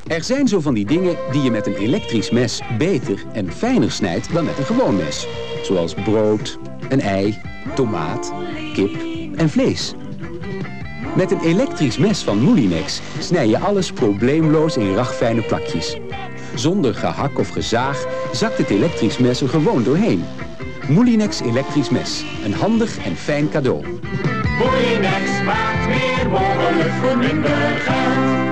Er zijn zo van die dingen die je met een elektrisch mes beter en fijner snijdt dan met een gewoon mes. Zoals brood, een ei, tomaat, kip en vlees. Met een elektrisch mes van Moulinex snij je alles probleemloos in ragfijne plakjes. Zonder gehak of gezaag zakt het elektrisch mes er gewoon doorheen. Moulinex elektrisch mes. Een handig en fijn cadeau. Moulinex maakt meer mogelijk voor minder geld.